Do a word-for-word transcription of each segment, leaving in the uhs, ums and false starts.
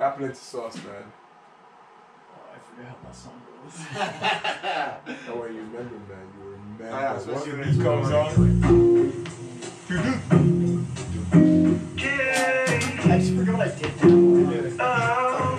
Got plenty sauce, man. Oh, I forget how that song goes. That way you remember, man. You remember. Oh, yeah, especially what when beat it's comes going on. I just forgot what I did now.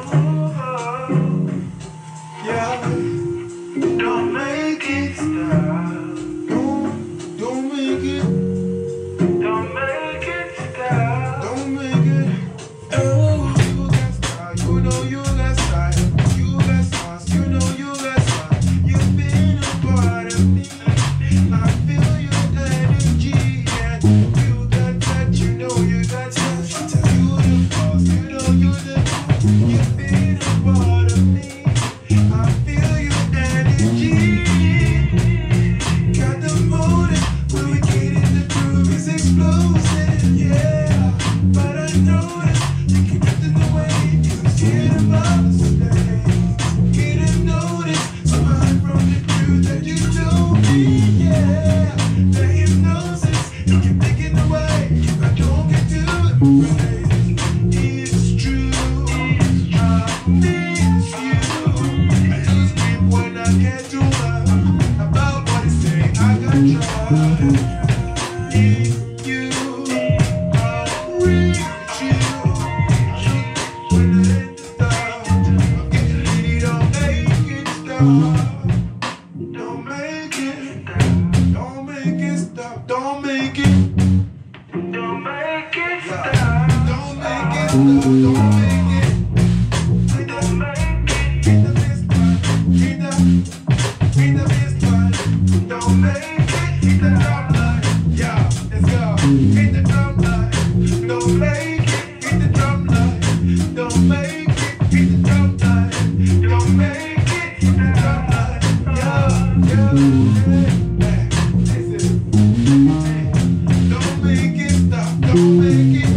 Yeah. Don't make it stop. Don't, don't make it. Don't make it stop. Don't make it. Oh, you got style. You know you got style. You got sauce. You know you got sauce. You've been a part of me. I feel your energy. And you got touch. You know you got touch. You the boss. You know you the boss. You've been a part of me. I feel your energy. Got the motive. When we get in the groove, it's explosive. Yeah. But I notice you keep drifting away. I'm scared about the stage. Getting noticed. So I hide from the truth that you told me. Yeah. The hypnosis. You keep thinking away. If I don't get to it, right. It's true. I miss you. I lose grip when I get too much about what they say. I got trust in you. I'll reach you. When I hit the stop, I'm getting litty. Don't make it stop. Don't make it. Don't make it stop. Don't make it. Don't make it Yeah. stop. Don't make it stop. Don't make it. Don't make it. Hit the best one. Hit the, hit the best one. Don't make it. Hit the drum line. Yeah, let's go. Hit the drum line. Don't make it. Hit the drum line. Don't make it. Hit the drum line. Don't make it. Hit the drum line. Yeah, yeah, yeah. Listen. Don't make it stop. Don't make it.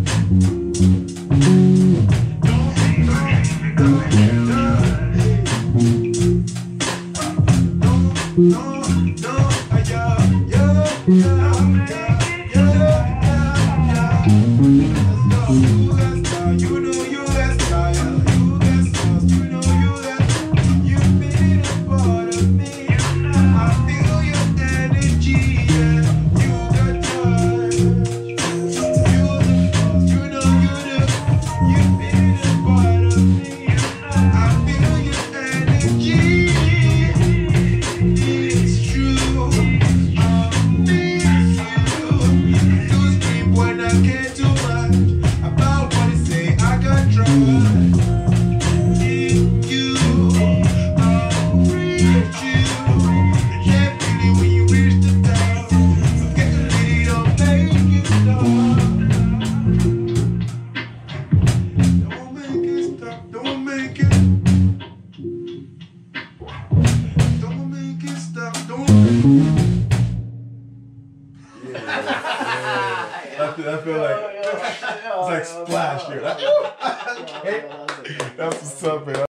Don't make it. Don't make it. No, no, yeah, yeah, yeah, yeah, yeah, yeah. You got style, you know you got style. You got sauce, you know you got. You've been a part of me. I feel your energy, yeah. You got touch. You the boss, you know you the. You've been a part of me. I feel your energy. It's true. I miss you. Lose grip when I get too much about what they say. I got trust in you. I'll reach you. Yeah, really when you reach the top, I'm getting litty. Don't make it stop. Don't make it stop. Don't make it. Don't make it stop. Don't make it. Yeah, yeah. I feel, I feel like it's like splash here. That's what's up, man.